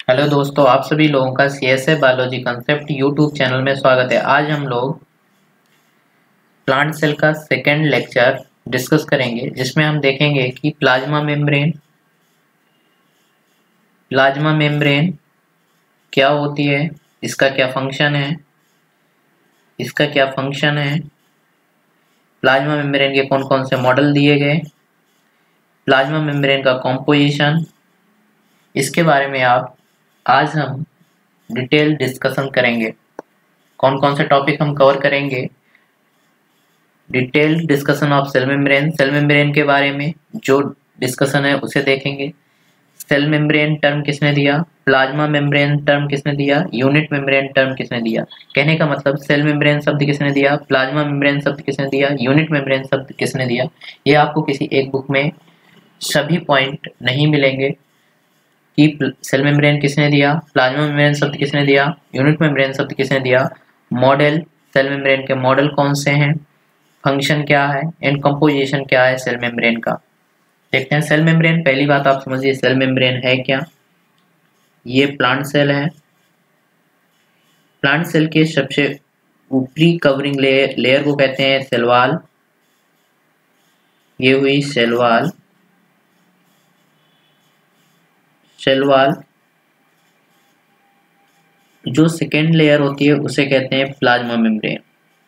Hello दोस्तों, आप सभी लोगों का CSA biology concept YouTube channel में स्वागत है। आज हम लोग प्लांट सेल का सेकेंड लेक्चर डिस्कस करेंगे, जिसमें हम देखेंगे कि प्लाज्मा मेम्ब्रेन क्या होती है, इसका क्या फंक्शन है, प्लाज्मा मेम्ब्रेन के कौन कौन से मॉडल दिए गए, प्लाज्मा मेम्ब्रेन का कॉम्पोजिशन, इसके बारे में आज हम डिटेल डिस्कशन करेंगे। कौन कौन से टॉपिक हम कवर करेंगे? Detailed discussion of cell membrane के बारे में जो डिस्कशन है उसे देखेंगे। सेल मेम्ब्रेन टर्म किसने दिया, प्लाज्मा मेम्ब्रेन टर्म किसने दिया, यूनिट मेम्ब्रेन टर्म किसने दिया। कहने का मतलब सेल मेम्ब्रेन शब्द किसने दिया, प्लाज्मा मेम्ब्रेन शब्द किसने दिया, यूनिट मेम्ब्रेन शब्द किसने दिया। ये आपको किसी एक बुक में सभी पॉइंट नहीं मिलेंगे कि सेल मेम्ब्रेन किसने दिया, प्लाज्मा मेम्ब्रेन शब्द किसने दिया, यूनिट मेम्ब्रेन शब्द किसने दिया, मॉडल सेल मेम्ब्रेन के मॉडल कौन से हैं, फंक्शन क्या है एंड कंपोजिशन क्या है सेल मेम्ब्रेन का। देखते हैं सेल मेम्ब्रेन। पहली बात आप समझिए, सेल मेम्ब्रेन है क्या। ये प्लांट सेल है। प्लांट सेल के सबसे ऊपरी कवरिंग लेयर को कहते हैं सेल वॉल। ये हुई सेल वॉल। जो सेकेंड लेयर होती है उसे कहते हैं प्लाज्मा मेम्ब्रेन।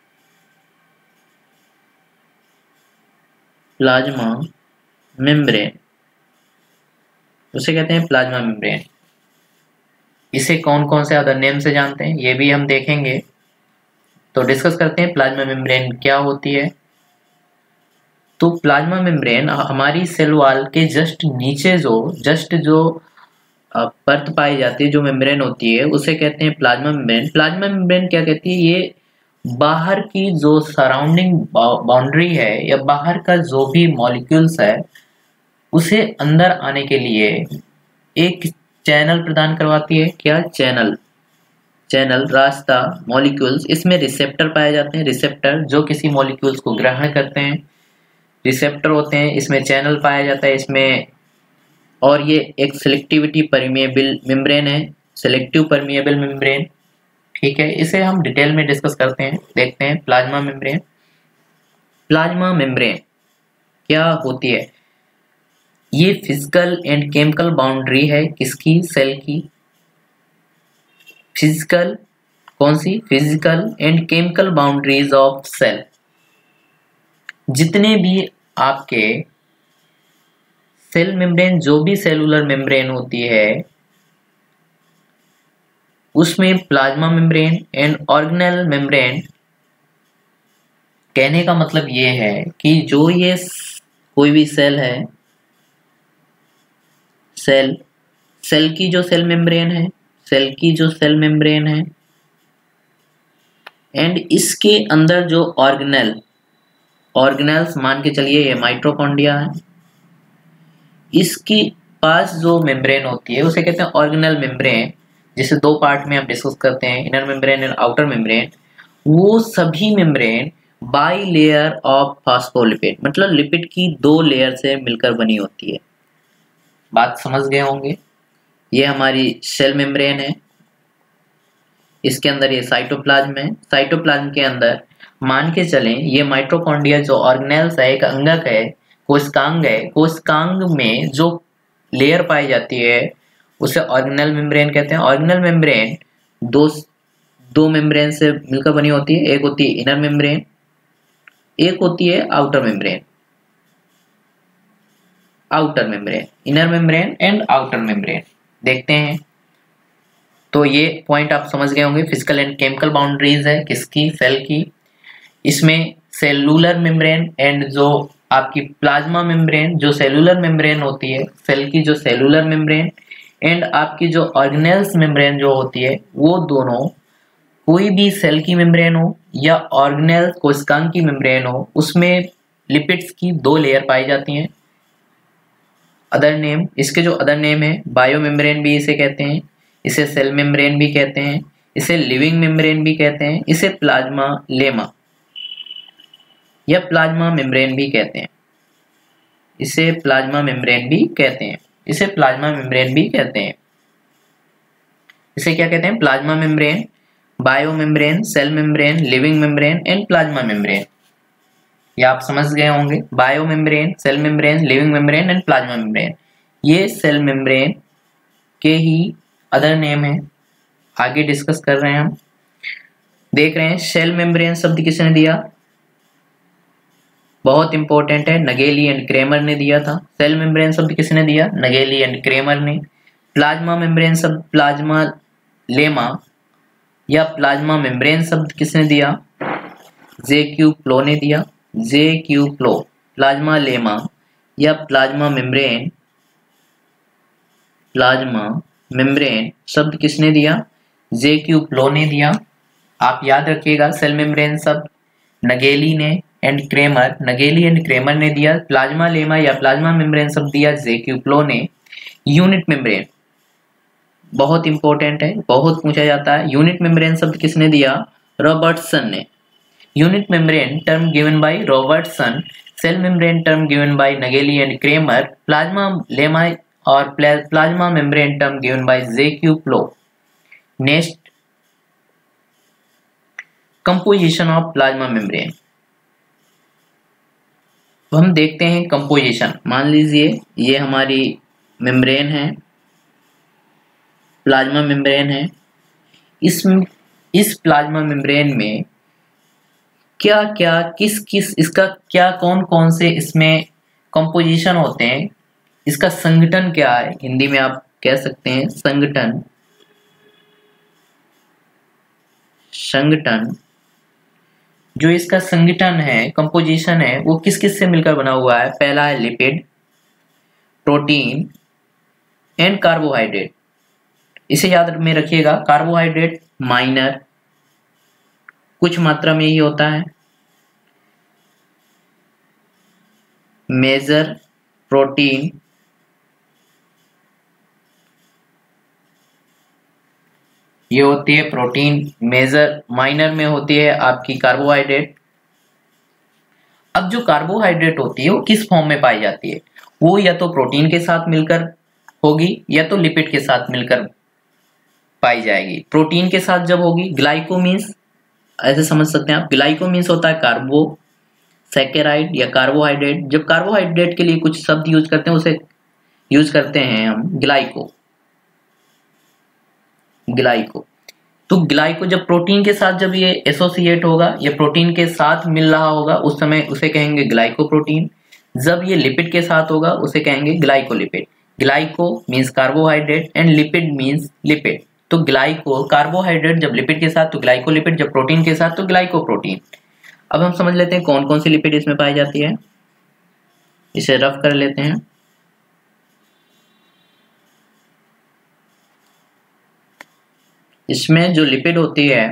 उसे कहते हैं प्लाज्मा मेम्ब्रेन। इसे कौन कौन से अदर नेम से जानते हैं ये भी हम देखेंगे। तो डिस्कस करते हैं प्लाज्मा मेम्ब्रेन क्या होती है। तो प्लाज्मा मेम्ब्रेन हमारी सेल वॉल के जस्ट नीचे जो परत पाई जाती है, जो मेम्ब्रेन होती है, उसे कहते हैं प्लाज्मा मेम्ब्रेन। प्लाज्मा मेम्ब्रेन क्या कहती है, ये बाहर की जो सराउंडिंग बाउंड्री है या बाहर का जो भी मॉलिक्यूल्स है उसे अंदर आने के लिए एक चैनल प्रदान करवाती है। क्या चैनल रास्ता, मॉलिक्यूल्स। इसमें रिसेप्टर पाए जाते हैं, रिसेप्टर जो किसी मॉलिक्यूल्स को ग्रहण करते हैं, रिसेप्टर होते हैं। इसमें चैनल पाया जाता है इसमें। और ये एक सिलेक्टिविटी परमिएबल मेम्ब्रेन है, सिलेक्टिव परमिएबल मेम्ब्रेन। ठीक है, इसे हम डिटेल में डिस्कस करते हैं। देखते हैं प्लाज्मा मेम्ब्रेन क्या होती है। ये फिजिकल एंड केमिकल बाउंड्री है किसकी, सेल की। कौन सी? Physical and chemical boundaries of cell. जितने भी आपके सेल मेम्ब्रेन, जो भी सेलुलर मेम्ब्रेन होती है, उसमें plasma membrane and organelle membrane. कहने का मतलब ये है कि जो ये कोई भी सेल है, सेल की जो सेल मेम्ब्रेन है एंड इसके अंदर जो ऑर्गेनेल्स मान के चलिए ये माइटोकॉन्ड्रिया है, इसकी पास जो मेम्ब्रेन होती है उसे कहते हैं ऑर्गेनेल मेम्ब्रेन, जिसे दो पार्ट में हम डिस्कस करते हैं, inner membrane and outer membrane. वो सभी membrane bilayer of phospholipid, मतलब लिपिड की दो लेयर से मिलकर बनी होती है। बात समझ गए होंगे। ये हमारी सेल मेम्ब्रेन है। इसके अंदर ये साइटोप्लाज्म है। साइटोप्लाज्म के अंदर मान के चलें ये माइटोकॉन्ड्रिया जो ऑर्गेनेल्स है, एक अंगक है, कोशिकांग है। कोशिकांग में जो लेयर पाई जाती है उसे ऑर्गेनेल मेम्ब्रेन कहते हैं। ऑर्गेनेल मेम्ब्रेन दो मेम्ब्रेन से मिलकर बनी होती है। एक होती है इनर मेम्ब्रेन, एक होती है outer membrane. Inner membrane and outer membrane देखते हैं। तो ये पॉइंट आप समझ गए होंगे। फिजिकल एंड केमिकल बाउंड्रीज है किसकी, सेल की। इसमें सेलुलर मेम्ब्रेन एंड जो आपकी प्लाज्मा मेम्ब्रेन, जो सेलुलर मेम्ब्रेन होती है, सेल की जो सेलुलर मेम्ब्रेन एंड आपकी जो ऑर्गेनेल्स मेम्ब्रेन जो होती है, वो दोनों कोई भी सेल की मेम्ब्रेन हो या ऑर्गेनेल कोशिकांग की मेम्ब्रेन हो, उसमें लिपिड्स की दो लेयर पाई जाती हैं। अदर नेम, इसके जो अदर नेम है, बायो मेम्ब्रेन भी इसे कहते हैं, इसे सेल मेम्ब्रेन भी कहते हैं, इसे लिविंग मेम्ब्रेन भी कहते हैं, इसे प्लाज्मा लेमा या प्लाज्मा मेम्ब्रेन भी कहते हैं, इसे प्लाज्मा मेम्ब्रेन भी कहते हैं। इसे क्या कहते हैं? Plasma membrane, bio membrane, cell membrane, living membrane and plasma membrane. ये आप समझ गए होंगे, bio membrane, cell membrane, living membrane and plasma membrane. ये सेल मेम्ब्रेन के ही अदर नेम है, आगे डिस्कस कर रहे हैं हम। देख रहे हैं सेल मेम्ब्रेन शब्द किसने दिया? बहुत इंपॉर्टेंट है, नगेली एंड क्रेमर ने दिया था। सेल मेम्ब्रेन शब्द किसने दिया? नगेली एंड क्रेमर ने। प्लाज्मा मेम्ब्रेन शब्द, प्लाज्मा लेमा या प्लाज्मा मेम्ब्रेन शब्द किसने दिया? जे.क्यू. प्लो ने दिया। जे.क्यू. प्लो। प्लाज्मा लेमा या प्लाज्मा मेम्ब्रेन शब्द किसने दिया? जे.क्यू. प्लो ने दिया। आप याद रखिएगा, सेल मेम्ब्रेन शब्द नगेली ने and Cramer, Nageli and Cramer ने दिया। प्लाज्मा लेमा या प्लाज्मा मेम्ब्रेन शब्द दिया जे.क्यू. प्लो ने। यूनिट मेम्ब्रेन बहुत इंपॉर्टेंट है, बहुत पूछा जाता है। यूनिट मेम्ब्रेन शब्द किसने दिया? रॉबर्टसन ने। Unit membrane term given by Robertson, cell membrane term given by Nageli and Cramer, plasmalemma और plasma membrane term given by J Q. Plowe. Next, composition of plasma membrane. तो हम देखते हैं composition. मान लीजिए ये हमारी मेम्ब्रेन है, प्लाज्मा मेम्ब्रेन है। इस प्लाज्मा मेम्ब्रेन में क्या क्या, किस किस, इसका क्या, कौन कौन से इसमें कंपोजिशन होते हैं, इसका संगठन क्या है, हिंदी में आप कह सकते हैं संगठन। जो इसका संगठन है, कंपोजिशन है, वो किस किस से मिलकर बना हुआ है? पहला है लिपिड, प्रोटीन एंड कार्बोहाइड्रेट। इसे याद में रखिएगा, कार्बोहाइड्रेट माइनर कुछ मात्रा में ही होता है, मेजर प्रोटीन ये होती है प्रोटीन, मेजर माइनर में होती है आपकी कार्बोहाइड्रेट। अब जो कार्बोहाइड्रेट होती है वो किस फॉर्म में पाई जाती है? वो या तो प्रोटीन के साथ मिलकर होगी या तो लिपिड के साथ मिलकर पाई जाएगी। प्रोटीन के साथ जब होगी, ग्लाइको मीन्स, ऐसे समझ सकते हैं आप, ग्लाइको मीन्स होता है कार्बो सैकेराइड या कार्बोहाइड्रेट। जब कार्बोहाइड्रेट के लिए कुछ शब्द यूज करते हैं, उसे यूज करते हैं हम ग्लाइको। तो ग्लाइको जब प्रोटीन के साथ जब ये एसोसिएट होगा या प्रोटीन के साथ मिल रहा होगा, उस समय उसे कहेंगे ग्लाइकोप्रोटीन। जब ये लिपिड के साथ होगा उसे कहेंगे glycolipid. Glyco means carbohydrate and lipid means lipid. तो ग्लाइको कार्बोहाइड्रेट जब लिपिड के साथ तो ग्लाइकोलिपिड, जब प्रोटीन के साथ तो ग्लाइकोप्रोटीन। अब हम समझ लेते हैं कौन कौन सी लिपिड इसमें पाई जाती है, इसे रफ कर लेते हैं। इसमें जो लिपिड होती है,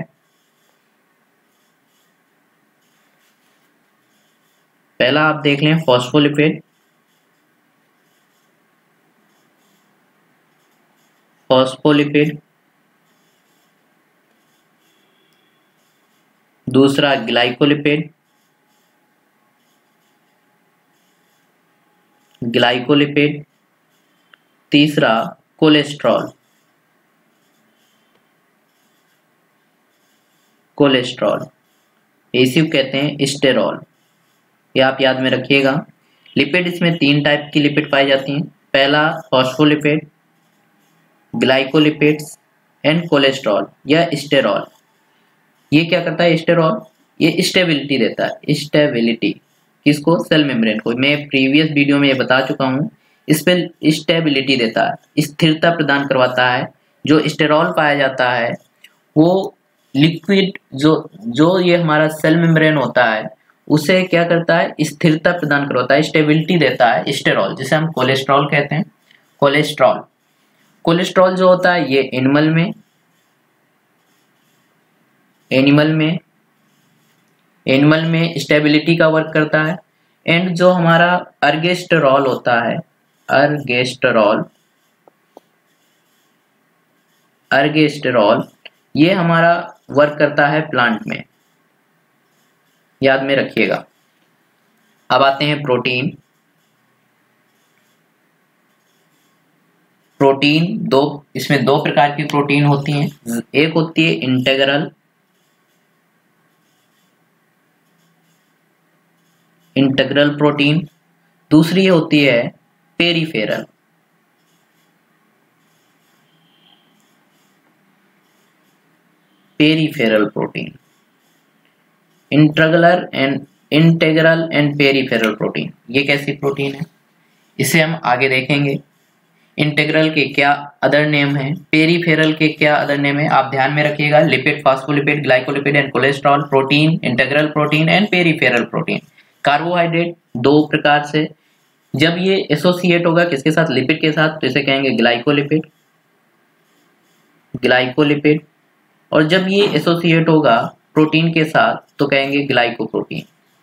पहला आप देख लें फॉस्फोलिपिड, दूसरा ग्लाइकोलिपिड, तीसरा कोलेस्ट्रॉल, इसी को कहते हैं स्टेरॉल। ये आप याद में रखिएगा। लिपिड, इसमें तीन टाइप की लिपिड पाई जाती हैं। पहला फॉस्फोलिपिड, ग्लाइकोलिपिड्स एंड कोलेस्ट्रॉल या स्टेरॉल। ये क्या करता है स्टेरॉल? ये स्टेबिलिटी देता है, स्टेबिलिटी किसको? सेल मेम्ब्रेन को। मैं प्रीवियस वीडियो में ये बता चुका हूँ, इस पे स्टेबिलिटी देता है, स्थिरता प्रदान करवाता है। जो स्टेरॉल पाया जाता है वो लिक्विड, जो ये हमारा सेल मेम्ब्रेन होता है उसे क्या करता है? स्थिरता प्रदान करवाता है, स्टेबिलिटी देता है स्टेरॉल, जिसे हम कोलेस्ट्रॉल कहते हैं। कोलेस्ट्रॉल जो होता है ये एनिमल में स्टेबिलिटी का वर्क करता है। एंड जो हमारा अर्गेस्टेरॉल होता है, अर्गेस्टेरॉल ये हमारा वर्क करता है प्लांट में, याद में रखिएगा। अब आते हैं प्रोटीन। प्रोटीन दो, इसमें दो प्रकार की प्रोटीन होती हैं। एक होती है इंटीग्रल प्रोटीन, दूसरी होती है peripheral. Peripheral protein, integral and peripheral protein, ये कैसी प्रोटीन है इसे हम आगे देखेंगे। इंटीग्रल के क्या अदर नेम है, पेरीफेरल के क्या अदर नेम है, आप ध्यान में रखिएगा। Lipid, phospholipid, glycolipid and cholesterol, protein, integral protein and peripheral protein. Carbohydrate दो प्रकार से, जब ये एसोसिएट होगा किसके साथ, लिपिड के साथ, तो इसे कहेंगे ग्लाइकोलिपिड, और जब ये एसोसिएट होगा प्रोटीन के साथ तो कहेंगे ग्लाइकोप्रोटीन।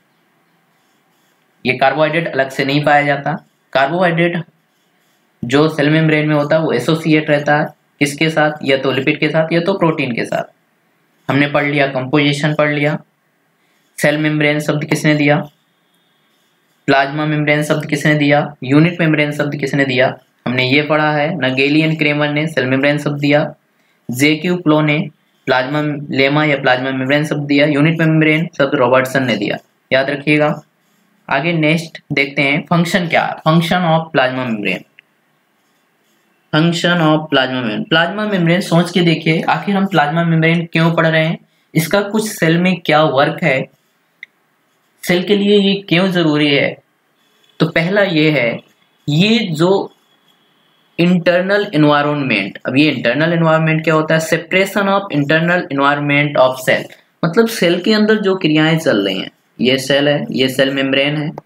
ये कार्बोहाइड्रेट अलग से नहीं पाया जाता। कार्बोहाइड्रेट जो सेल मेम्ब्रेन में होता है वो एसोसिएट रहता है किसके साथ, या तो लिपिड के साथ या तो प्रोटीन के साथ। हमने पढ़ लिया, कंपोजिशन पढ़ लिया। सेल मेम्ब्रेन शब्द किसने दिया, प्लाज्मा मेम्ब्रेन शब्द किसने दिया, यूनिट मेम्ब्रेन शब्द किसने दिया, हमने ये पढ़ा है। नगेली एंड क्रेमर ने सेल मेम्ब्रेन शब्द दिया, जेक्यू प्लो ने प्लाज्मा लेमा या प्लाज्मा मेम्ब्रेन शब्द दिया, यूनिट मेम्ब्रेन शब्द रॉबर्टसन ने दिया, याद रखिएगा। आगे नेक्स्ट देखते हैं फंक्शन क्या है, function of plasma membrane. Function of plasma membrane, plasma membrane सोच के देखिए आखिर हम प्लाज्मा मेम्ब्रेन क्यों पढ़ रहे हैं, इसका कुछ सेल में क्या वर्क है, सेल के लिए ये क्यों जरूरी है। तो पहला ये है, ये जो इंटरनल एनवायरनमेंट, अब ये इंटरनल एनवायरनमेंट क्या होता है, separation of internal environment of cell, मतलब सेल के अंदर जो क्रियाएं चल रही हैं, ये सेल है, ये सेल मेम्ब्रेन है,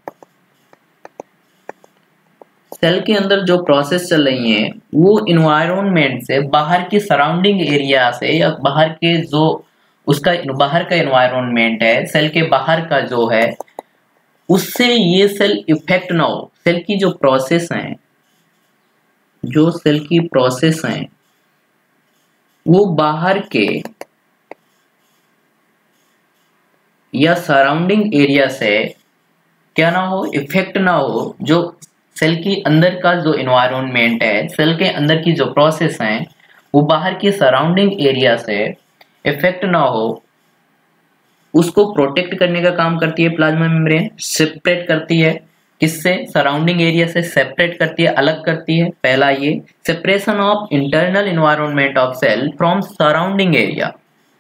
सेल के अंदर जो प्रोसेस चल रही हैं वो इन्वायरमेंट से, बाहर की सराउंडिंग एरिया से, या बाहर के जो उसका बाहर का इन्वायरमेंट है, सेल के बाहर का जो है, उससे ये सेल इफेक्ट ना हो। सेल की जो प्रोसेस हैं, जो सेल की प्रोसेस हैं वो बाहर के या सराउंडिंग एरिया से क्या ना हो, इफेक्ट ना हो। जो सेल की अंदर का जो इन्वायरमेंट है, सेल के अंदर की जो प्रोसेस हैं वो बाहर की सराउंडिंग एरिया से इफेक्ट ना हो, उसको प्रोटेक्ट करने का काम करती है प्लाज्मा मेम्ब्रेन। सेपरेट करती है, किससे, सराउंडिंग एरिया से सेपरेट करती है, अलग करती है। पहला ये separation of internal environment of cell from surrounding area.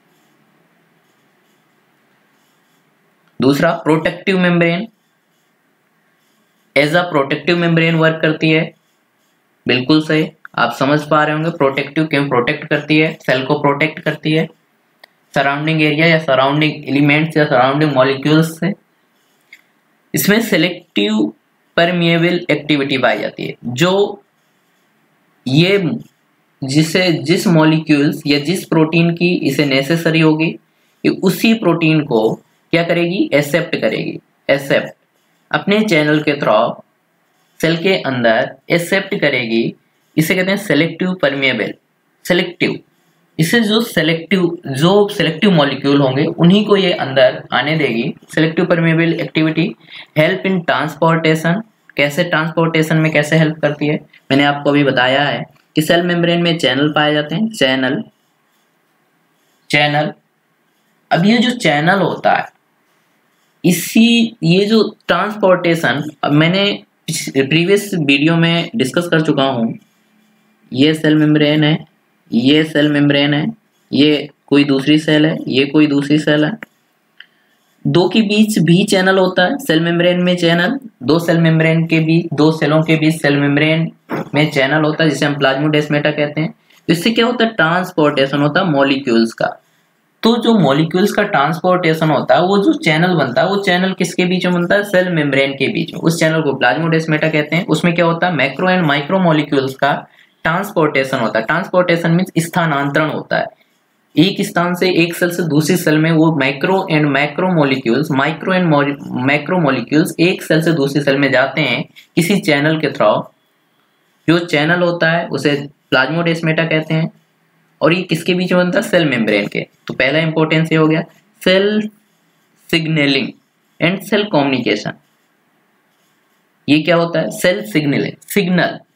दूसरा protective membrane, as a protective membrane work करती है, बिल्कुल सही, आप समझ पा रहे होंगे प्रोटेक्टिव क्यों प्रोटेक्ट करती है, सेल को प्रोटेक्ट करती है सराउंडिंग एरिया या सराउंडिंग एलिमेंट्स या सराउंडिंग मॉलिक्यूल्स से। इसमें सेलेक्टिव परमिएबल एक्टिविटी पाई जाती है, जो ये जिस मॉलिक्यूल्स या जिस प्रोटीन की इसे नेसेसरी होगी, ये उसी प्रोटीन को क्या करेगी, एक्सेप्ट करेगी। एक्सेप्ट अपने चैनल के थ्रू सेल के अंदर एक्सेप्ट करेगी, इसे कहते हैं सेलेक्टिव परमिएबल। सेलेक्टिव, इससे जो सेलेक्टिव मॉलिक्यूल होंगे उन्हीं को ये अंदर आने देगी। Selective permeable activity help in transportation, कैसे ट्रांसपोर्टेशन में कैसे हेल्प करती है, मैंने आपको अभी बताया है कि सेल मेम्ब्रेन में चैनल पाए जाते हैं। चैनल, अब ये जो चैनल होता है, ये जो ट्रांसपोर्टेशन, अब मैंने प्रीवियस वीडियो में डिस्कस कर चुका हूँ। ये सेल मेम्ब्रेन है, ये सेल मेम्ब्रेन है, ये कोई दूसरी सेल है, ये कोई दूसरी सेल है, दो के बीच भी चैनल होता है। सेल मेम्ब्रेन में चैनल, दो सेल मेम्ब्रेन के बीच, दो सेलों के बीच सेल मेम्ब्रेन में चैनल होता है जिसे हम प्लाज्मोडेस्माटा कहते हैं। इससे क्या होता है, ट्रांसपोर्टेशन होता है मॉलिक्यूल्स का। तो जो मॉलिक्यूल्स का ट्रांसपोर्टेशन होता है, वो जो चैनल बनता है, वो चैनल किसके बीच में बनता है, सेल मेम्ब्रेन के बीच में। उस चैनल को प्लाज्मोडेस्माटा कहते हैं। उसमें क्या होता है, मैक्रो एंड माइक्रो मॉलिक्यूल्स का ट्रांसपोर्टेशन होता है। ट्रांसपोर्टेशन मीन्स स्थानांतरण होता है, एक स्थान से एक सेल से दूसरी सेल में वो माइक्रो एंड मैक्रो मॉलिक्यूल्स एक सेल से दूसरी सेल में जाते हैं किसी चैनल के थ्रू। जो चैनल होता है उसे प्लाज्मोडेस्माटा कहते हैं, और ये किसके बीच में बनता है, सेल मेम्ब्रेन के। तो पहला इंपॉर्टेंस ये हो गया, cell signalling and cell communication. ये क्या होता है, सेल सिग्नलिंग,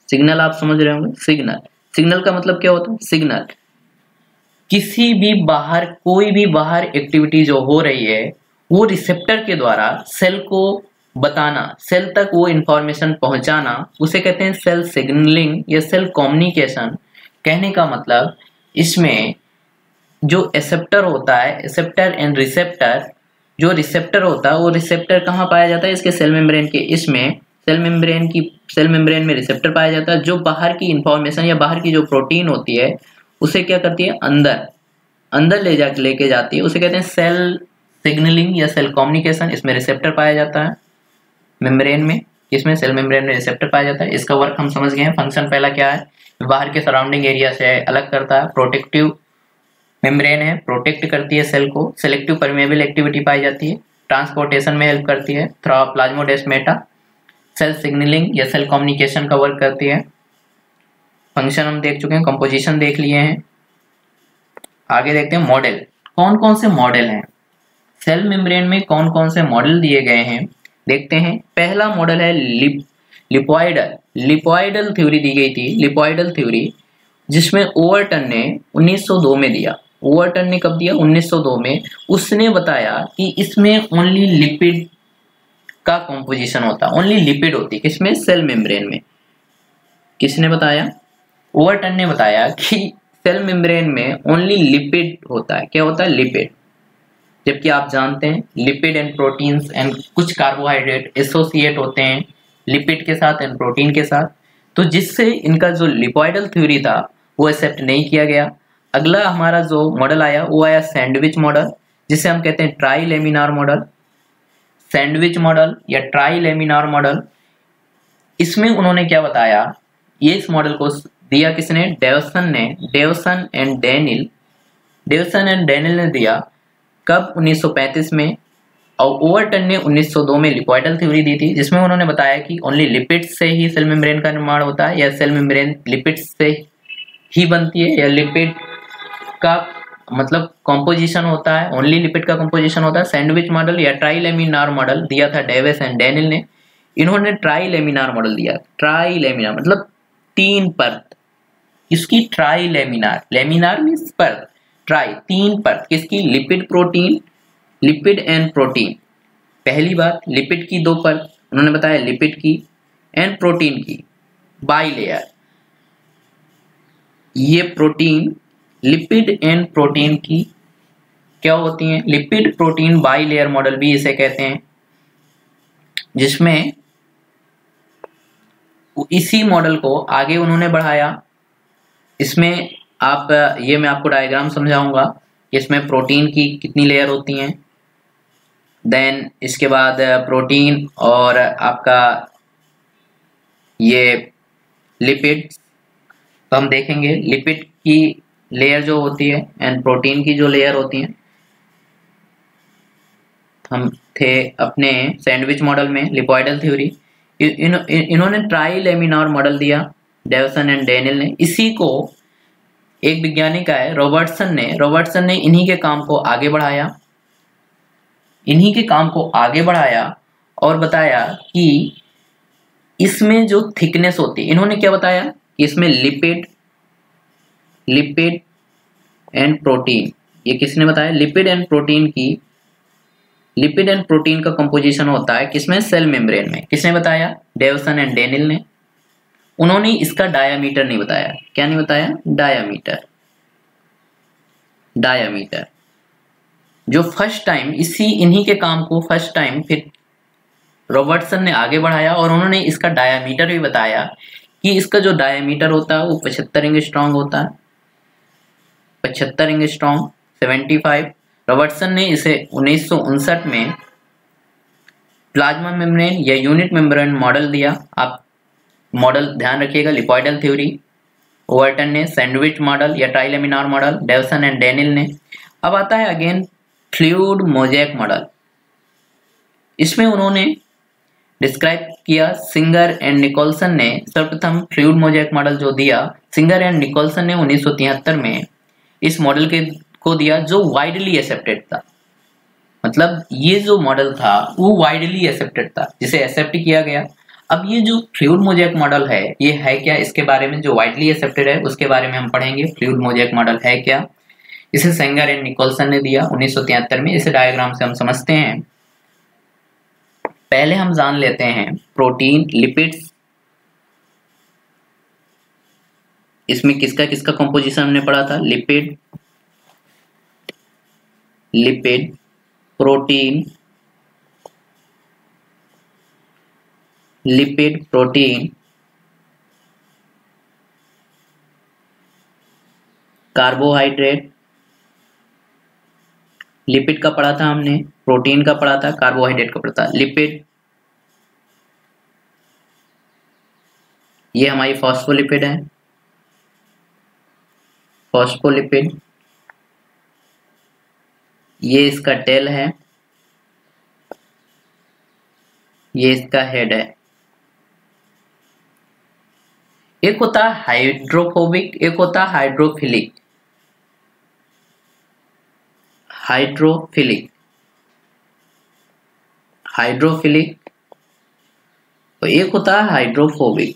सिग्नल आप समझ रहे होंगे, सिग्नल, सिग्नल का मतलब क्या होता है, सिग्नल किसी भी बाहर, कोई भी बाहर एक्टिविटी जो हो रही है वो रिसेप्टर के द्वारा सेल को बताना, सेल तक वो इंफॉर्मेशन पहुंचाना, उसे कहते हैं सेल सिग्नलिंग या सेल कम्युनिकेशन। कहने का मतलब इसमें जो एक्सेप्टर होता है, एक्सेप्टर एंड रिसेप्टर, जो रिसेप्टर होता है वो रिसेप्टर कहाँ पाया जाता है, इसके सेल मेम्ब्रेन के, इसमें सेल मेम्ब्रेन में रिसेप्टर पाया जाता है जो बाहर की इंफॉर्मेशन या बाहर की जो प्रोटीन होती है उसे क्या करती है, अंदर लेके जाती है, उसे कहते हैं सेल सिग्नलिंग या सेल कम्युनिकेशन। इसमें रिसेप्टर पाया जाता है मेम्ब्रेन में, इसमें सेल मेम्ब्रेन में रिसेप्टर पाया जाता है। इसका वर्क हम समझ गए हैं। फंक्शन पहला क्या है, बाहर के सराउंडिंग एरिया से अलग करता है, प्रोटेक्टिव मेम्ब्रेन है, प्रोटेक्ट करती है सेल को, सेलेक्टिव परमेबल एक्टिविटी पाई जाती है, ट्रांसपोर्टेशन में हेल्प करती है, प्लाज्मोडेस्माटा सेल सिग्नलिंग या सेल कम्युनिकेशन का वर्क करती है। फंक्शन हम देख चुके हैं, कंपोजिशन देख लिए हैं। आगे देखते हैं मॉडल, कौन कौन से मॉडल हैं सेल मेम्ब्रेन में, कौन कौन से मॉडल दिए गए हैं देखते हैं। पहला मॉडल है लिपोइडल थ्योरी दी गई थी, लिपोइडल थ्योरी, जिसमें ओवरटन ने 1902 में दिया। ओवरटन ने कब दिया, 1902 में। उसने बताया कि इसमें ओनली लिपिड का कंपोजिशन होता, ओनली लिपिड होती, किसमें, सेल मेम्ब्रेन में। किसने बताया, ओवरटन ने बताया कि सेल मेम्ब्रेन में ओनली लिपिड होता है। क्या होता है, लिपिड। जबकि आप जानते हैं लिपिड एंड प्रोटीन्स एंड कुछ कार्बोहाइड्रेट एसोसिएट होते हैं लिपिड के साथ एंड प्रोटीन के साथ, तो जिससे इनका जो लिपोइडल थ्योरी था वो एक्सेप्ट नहीं किया गया। अगला हमारा जो मॉडल आया वो आया सैंडविच मॉडल, जिसे हम कहते हैं tri laminar model, sandwich model या ट्राई लेमिनार मॉडल। इसमें उन्होंने क्या बताया, ये इस मॉडल को दिया किसने, डेवसन एंड डेनियल ने दिया। कब, 1935 में। और ओवरटन ने 1902 में लिपोइडल थ्योरी दी थी, जिसमें उन्होंने बताया कि ओनली लिपिड से ही सेल मेम्ब्रेन का निर्माण होता है, या सेल मेम्ब्रेन लिपिड से ही बनती है, या लिपिड का मतलब कंपोजिशन होता है, ओनली लिपिड का कंपोजिशन होता है। सैंडविच मॉडल या ट्राई लेमिनार मॉडल दिया था डेविस एंड डेनियल ने। इन्होंने ट्राई लेमिनार मॉडल दिया, ट्राई लेमिनार मतलब 3 परत, इसकी ट्राई लेमिनार मीन्स परत, ट्राई 3 परत, किसकी, lipid protein, lipid and protein. पहली बात लिपिड की 2 परत, उन्होंने बताया लिपिड की एंड प्रोटीन की, बाई लेयर। ये प्रोटीन लिपिड एंड प्रोटीन की क्या होती हैं, lipid protein bilayer model भी इसे कहते हैं, जिसमें इसी मॉडल को आगे उन्होंने बढ़ाया। इसमें आप ये मैं आपको डायग्राम समझाऊंगा, इसमें प्रोटीन की कितनी लेयर होती हैं, देन इसके बाद प्रोटीन और आपका ये लिपिड, तो हम देखेंगे लिपिड की लेयर जो होती है एंड प्रोटीन की जो लेयर होती है। हम थे अपने सैंडविच मॉडल में, लिपोइडल थ्योरी। इन्होंने ट्राई लेमिनार मॉडल दिया, डेवसन एंड डेनियल ने। इसी को एक वैज्ञानिक आए रॉबर्टसन ने इन्हीं के काम को आगे बढ़ाया और बताया कि इसमें जो थिकनेस होती है, इन्होंने क्या बताया कि इसमें लिपिड एंड प्रोटीन, ये किसने बताया, लिपिड एंड प्रोटीन का कंपोजिशन होता है किसमें, सेल मेम्ब्रेन में। किसने बताया, डेवसन एंड डेनियल ने। उन्होंने इसका डायामीटर नहीं बताया। क्या नहीं बताया, डायामीटर जो फर्स्ट टाइम इन्हीं के काम को फर्स्ट टाइम फिर रॉबर्टसन ने आगे बढ़ाया और उन्होंने इसका डायामीटर भी बताया कि इसका जो डायामीटर होता है वो 75 एंगस्ट्रॉम होता है, 75 एंगस्ट्रॉम 75। रॉबर्टसन ने इसे 1959 में प्लाज्मा मेम्ब्रेन या यूनिट मेम्ब्रेन मॉडल दिया। आप मॉडल ध्यान रखिएगा, लिपोइडल थ्योरी, ओवरटन ने, सैंडविच मॉडल या trilaminar model, Davson and Daniel ने। अब आता है अगेन फ्लूइड मोज़ेक मॉडल। इसमें उन्होंने डिस्क्राइब किया, सिंगर एंड निकोलसन ने सर्वप्रथम फ्लूइड मोज़ेक मॉडल जो दिया, सिंगर एंड निकोलसन ने 1973 में इस मॉडल को दिया, जो वाइडली एक्सेप्टेड था। मतलब ये जो मॉडल था वो वाइडली एक्सेप्टेड था, जिसे एक्सेप्ट किया गया। अब ये जो फ्लूइड मोज़ेक मॉडल है ये है क्या, इसके बारे में जो वाइडली एक्सेप्टेड है उसके बारे में हम पढ़ेंगे। फ्लूइड मोज़ेक मॉडल है क्या, इसे सेंगर एंड निकोलसन ने दिया 1973 में। इसे डायग्राम से हम समझते हैं। पहले हम जान लेते हैं प्रोटीन लिपिड्स, इसमें किसका किसका कंपोजिशन हमने पढ़ा था, lipid, protein, lipid, protein, carbohydrate. Lipid का पढ़ा था हमने, प्रोटीन का पढ़ा था, कार्बोहाइड्रेट का पढ़ा था। लिपिड ये हमारी फॉस्फोलिपिड है, फॉस्फोलिपिड, ये इसका टेल है, ये इसका हेड है। एक होता है हाइड्रोफोबिक, एक होता है हाइड्रोफिलिक। हाइड्रोफिलिक तो एक होता है हाइड्रोफोबिक,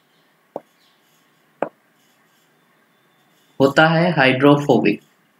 होता है hydrophobic.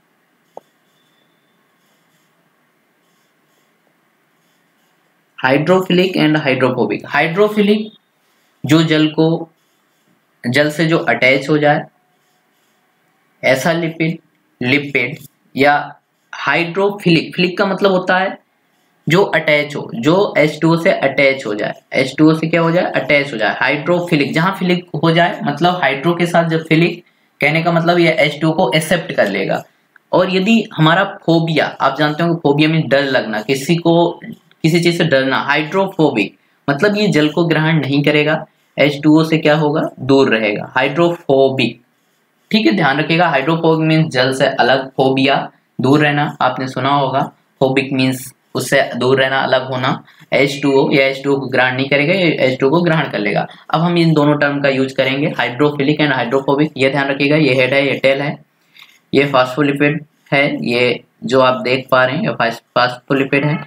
Hydrophilic and hydrophobic. Hydrophilic जो जल से जो अटैच हो जाए, ऐसा लिपिड या हाइड्रोफिलिक। फिलिक का मतलब होता है जो अटैच हो, जो H2O से अटैच हो जाए, H2O से क्या हो जाए, अटैच हो जाए। हाइड्रोफिलिक जहां फिलिक हो जाए, मतलब हाइड्रो के साथ जब फिलिक, कहने का मतलब ये H2O को एक्सेप्ट कर लेगा। और यदि हमारा फोबिया, आप जानते हो फोबिया में डर लगना, किसी चीज से डरना। हाइड्रोफोबिक मतलब ये जल को ग्रहण नहीं करेगा, H2O से क्या होगा, दूर रहेगा। हाइड्रोफोबिक, ठीक है, ध्यान रखिएगा। हाइड्रोफोबिक मीन्स जल से अलग, फोबिया दूर रहना, आपने सुना होगा। फोबिक मीन्स उससे दूर रहना, अलग होना। H2O या H2O को ग्रहण नहीं करेगा, ये H2O को ग्रहण कर लेगा। अब हम इन दोनों टर्म का यूज करेंगे, हाइड्रोफिलिक एंड हाइड्रोफोबिक। ये ध्यान रखिएगा, ये हेड है, ये टेल है, ये फॉस्फोलिपिड है, ये जो आप देख पा रहे हैं ये फॉस्फोलिपिड है।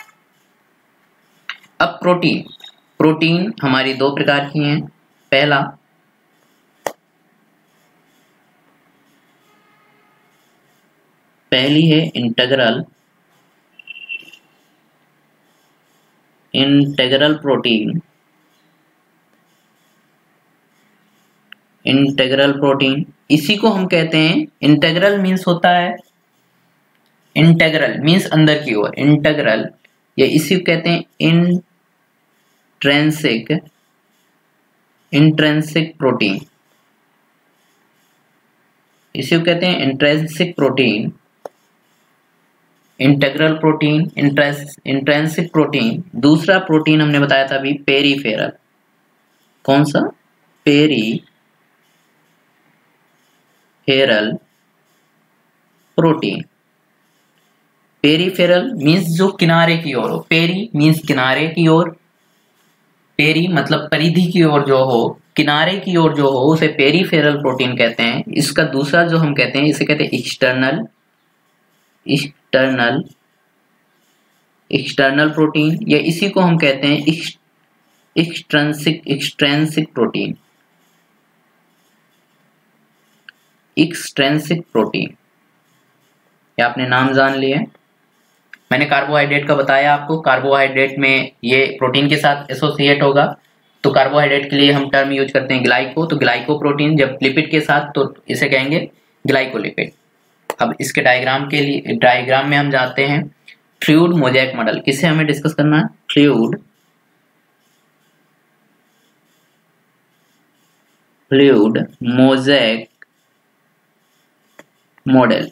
अब प्रोटीन हमारी दो प्रकार की हैं। पहली है इंटीग्रल प्रोटीन। इसी को हम कहते हैं, इंटीग्रल मीन्स होता है, इंटीग्रल मीन्स अंदर की ओर, इंटीग्रल, या इसी को कहते हैं इंट्रेंसिक प्रोटीन। इसी को कहते हैं intrinsic protein, integral protein, intrinsic protein. दूसरा प्रोटीन हमने बताया था अभी, पेरीफेरल। कौन सा, पेरीफेरल प्रोटीन। पेरीफेरल मीन्स जो किनारे की ओर हो, पेरी मीन्स किनारे की ओर, पेरी मतलब परिधि की ओर जो हो, किनारे की ओर जो हो उसे पेरीफेरल प्रोटीन कहते हैं। इसका दूसरा जो हम कहते हैं, इसे कहते हैं एक्सटर्नल प्रोटीन, या इसी को हम कहते हैं एक्सट्रेंसिक प्रोटीन। ये आपने नाम जान लिए। मैंने कार्बोहाइड्रेट का बताया आपको, कार्बोहाइड्रेट में ये प्रोटीन के साथ एसोसिएट होगा, तो कार्बोहाइड्रेट के लिए हम टर्म यूज करते हैं ग्लाइको, तो ग्लाइको प्रोटीन। जब लिपिड के साथ तो इसे कहेंगे ग्लाइकोलिपिड। अब इसके डायग्राम में हम जाते हैं। फ्लूइड मोज़ेक मॉडल, किसे हमें डिस्कस करना है, फ्लूइड मोज़ेक मॉडल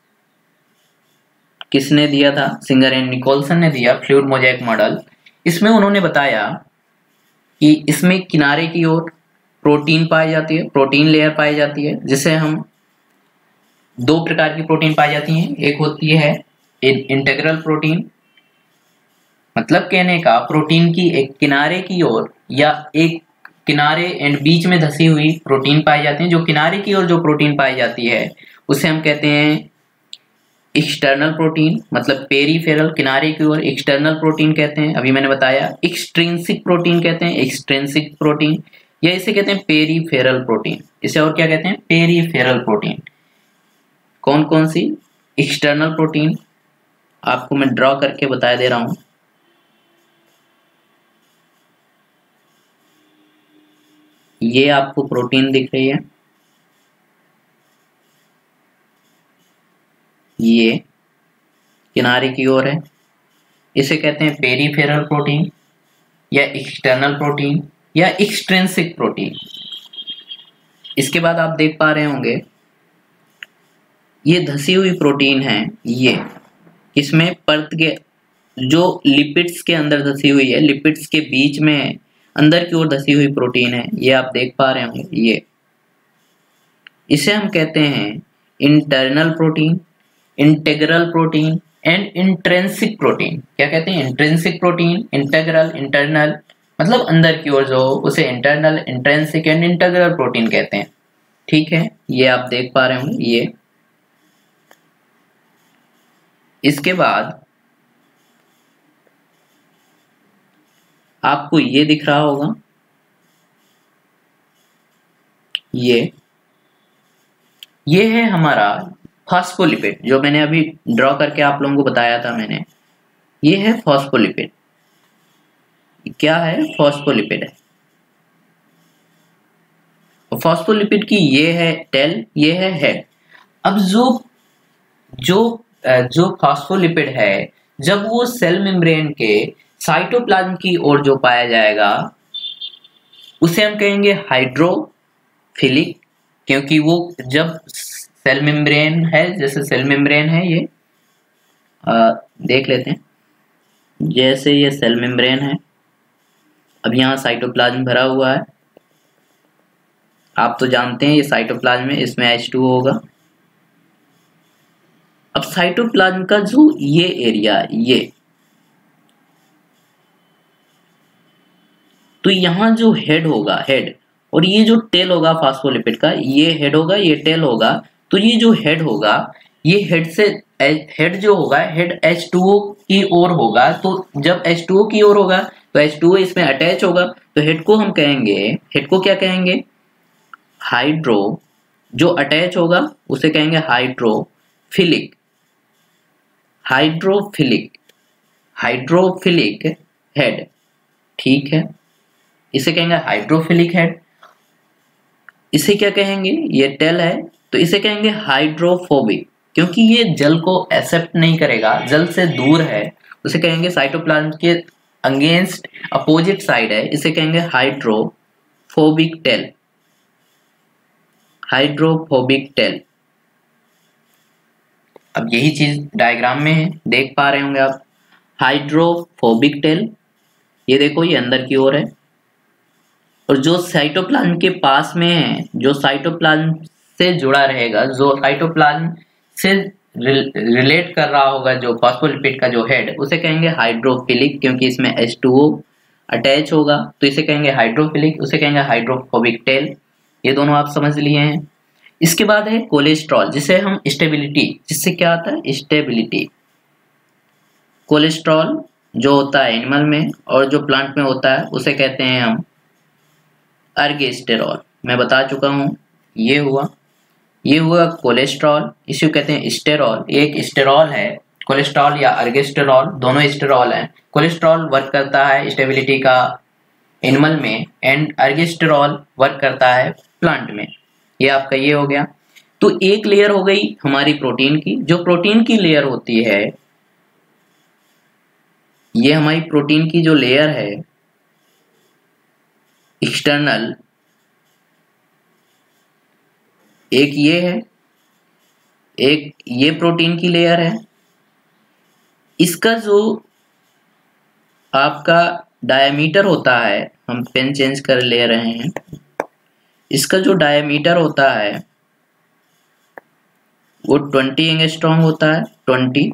किसने दिया था, सिंगर एंड निकोलसन ने दिया फ्लूइड मोज़ेक मॉडल। इसमें उन्होंने बताया कि इसमें किनारे की ओर प्रोटीन पाई जाती है, प्रोटीन लेयर पाई जाती है, जिसे हम दो प्रकार की प्रोटीन पाई जाती हैं। एक होती है इंटीग्रल प्रोटीन, मतलब कहने का प्रोटीन की एक किनारे की ओर या एक किनारे एंड बीच में धसी हुई प्रोटीन पाई जाती है। जो किनारे की ओर जो प्रोटीन पाई जाती है उसे हम कहते हैं एक्सटर्नल प्रोटीन मतलब पेरीफेरल, किनारे की ओर, एक्सटर्नल प्रोटीन कहते हैं। अभी मैंने बताया एक्सट्रिंसिक प्रोटीन कहते हैं, एक्सट्रिंसिक प्रोटीन, या इसे कहते हैं पेरीफेरल प्रोटीन। इसे और क्या कहते हैं? Peripheral protein. कौन कौन सी? एक्सटर्नल प्रोटीन आपको मैं ड्रॉ करके बता दे रहा हूं। ये आपको प्रोटीन दिख रही है, ये किनारे की ओर है, इसे कहते हैं पेरीफेरल प्रोटीन या एक्सटर्नल प्रोटीन या एक्सट्रिंसिक प्रोटीन। इसके बाद आप देख पा रहे होंगे ये धसी हुई प्रोटीन है, ये इसमें परत के जो लिपिड्स के अंदर धसी हुई है, लिपिड्स के बीच में है, अंदर की ओर धसी हुई प्रोटीन है, ये आप देख पा रहे होंगे। ये इसे हम कहते हैं internal protein, integral protein and intrinsic protein. क्या कहते हैं? इंट्रिंसिक प्रोटीन, इंटीग्रल, इंटरनल मतलब अंदर की ओर जो, उसे internal, intrinsic and integral protein कहते हैं। ठीक है, ये आप देख पा रहे होंगे। ये इसके बाद आपको ये दिख रहा होगा, ये है हमारा फॉस्फोलिपिड, जो मैंने अभी ड्रॉ करके आप लोगों को बताया था मैंने। ये है फॉस्फोलिपिड। क्या है? फॉस्फोलिपिड है। फॉस्फोलिपिड की ये है टेल, ये है हेड। अब जो फॉस्फोलिपिड है, जब वो सेल मेम्ब्रेन के साइटोप्लाज्म की ओर जो पाया जाएगा उसे हम कहेंगे हाइड्रोफिलिक, क्योंकि वो जब सेल मेम्ब्रेन है, जैसे सेल मेम्ब्रेन है ये, देख लेते हैं, जैसे ये सेल मेम्ब्रेन है, अब यहाँ साइटोप्लाज्म भरा हुआ है, आप तो जानते हैं ये साइटोप्लाज्म है, इसमें H2O होगा। अब साइटोप्लाज्म का जो ये एरिया, ये तो यहाँ जो हेड होगा, हेड, और ये जो टेल होगा फॉस्फोलिपिड का, ये हेड होगा, ये टेल होगा। तो ये जो हेड होगा, ये हेड से, हेड जो होगा, हेड H2O की ओर होगा। तो जब H2O की ओर होगा तो H2O इसमें अटैच होगा, तो हेड को हम कहेंगे, हेड को क्या कहेंगे? हाइड्रो। जो अटैच होगा उसे कहेंगे हाइड्रोफिलिक, हाइड्रोफिलिक, हाइड्रोफिलिक हेड। ठीक है, इसे कहेंगे हाइड्रोफिलिक हेड। इसे क्या कहेंगे? ये टेल है, तो इसे कहेंगे हाइड्रोफोबिक, क्योंकि ये जल को एक्सेप्ट नहीं करेगा, जल से दूर है, उसे कहेंगे साइटोप्लाज्म के अगेंस्ट, अपोजिट साइड है, इसे कहेंगे हाइड्रोफोबिक टेल, हाइड्रोफोबिक टेल। अब यही चीज डायग्राम में है, देख पा रहे होंगे आप, हाइड्रोफोबिक टेल। ये देखो, ये अंदर की ओर है, और जो साइटोप्लाज्म के पास में है, जो साइटोप्लाज्म से जुड़ा रहेगा, जो साइटोप्लाज्म से रिलेट कर रहा होगा, जो फॉस्फोलिपिड का जो हेड, उसे कहेंगे हाइड्रोफिलिक, क्योंकि इसमें H2O अटैच होगा, तो इसे कहेंगे हाइड्रोफिलिक, उसे कहेंगे हाइड्रोफोबिक टेल। ये दोनों आप समझ लिए हैं। इसके बाद है कोलेस्ट्रॉल, जिसे हम स्टेबिलिटी, जिससे क्या आता है? स्टेबिलिटी। कोलेस्ट्रॉल जो होता है एनिमल में और जो प्लांट में होता है, उसे कहते हैं हम अर्गेस्टेरॉल। मैं बता चुका हूं, ये हुआ कोलेस्ट्रॉल, इसे कहते हैं स्टेरॉल। एक स्टेरॉल है, कोलेस्ट्रॉल या अर्गेस्टेरॉल, दोनों स्टेरॉल हैं। कोलेस्ट्रॉल वर्क करता है स्टेबिलिटी का एनिमल में, एंड अर्गेस्टेरॉल वर्क करता है प्लांट में। ये आपका ये हो गया। तो एक लेयर हो गई हमारी प्रोटीन की। जो प्रोटीन की लेयर होती है, ये हमारी प्रोटीन की जो लेयर है एक्सटर्नल, एक ये है, एक ये प्रोटीन की लेयर है। इसका जो आपका डायमीटर होता है, हम पेन चेंज कर ले रहे हैं, इसका जो डायमीटर होता है वो 20 एंगस्ट्रॉम होता है, 20।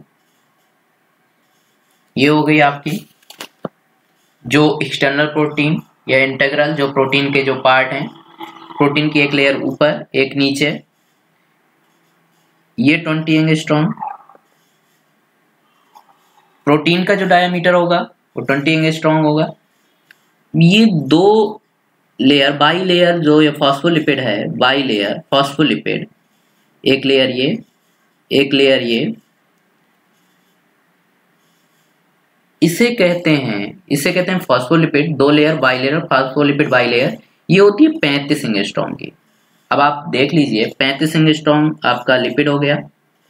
ये हो गई आपकी जो एक्सटर्नल प्रोटीन या इंटीग्रल, जो प्रोटीन के जो पार्ट हैं, प्रोटीन की एक लेयर ऊपर, एक नीचे, ये 20 एंगस्ट्रॉम। प्रोटीन का जो डायमीटर होगा वो 20 एंगस्ट्रॉम होगा। ये दो लेयर, बाई लेयर जो ये फॉस्फोलिपिड है, बाई लेयर फॉस्फोलिपिड, एक लेयर ये, एक लेयर ये, इसे कहते हैं फॉस्फोलिपिड, दो layer bilayer phospholipid bilayer, ये होती है 35 एंगस्ट्रॉम की। अब आप देख लीजिए 35 एंगस्ट्रॉम आपका लिपिड हो गया,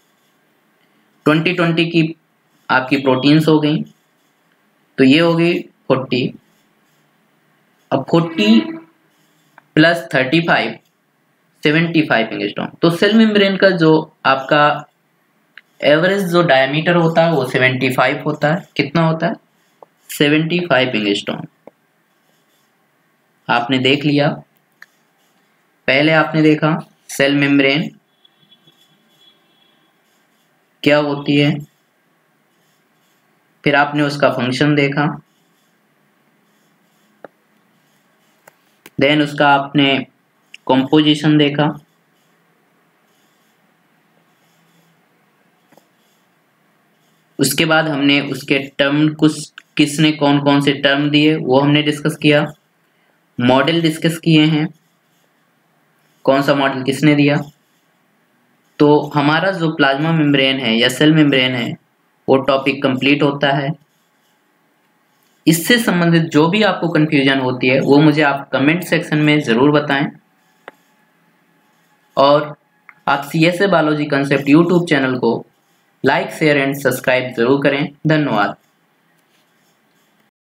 20 की आपकी प्रोटीन्स हो गई, तो ये हो गई 40। अब 40 प्लस 35 75 एंगस्ट्रॉम। तो सेल मेम्ब्रेन का जो आपका एवरेज जो डायमीटर होता है वो 75 होता है। कितना होता है? 75 एंगस्ट्रॉम। आपने देख लिया, पहले आपने देखा सेल मेम्ब्रेन क्या होती है, फिर आपने उसका फंक्शन देखा, देन उसका आपने कॉम्पोजिशन देखा, उसके बाद हमने उसके टर्म कुछ किसने कौन कौन से टर्म दिए वो हमने डिस्कस किया, मॉडल डिस्कस किए हैं, कौन सा मॉडल किसने दिया। तो हमारा जो प्लाज्मा मेम्ब्रेन है या सेल मेम्ब्रेन है वो टॉपिक कंप्लीट होता है। इससे संबंधित जो भी आपको कंफ्यूजन होती है वो मुझे आप कमेंट सेक्शन में ज़रूर बताएं, और आप CSA biology concept YouTube channel को लाइक शेयर एंड सब्सक्राइब जरूर करें। धन्यवाद।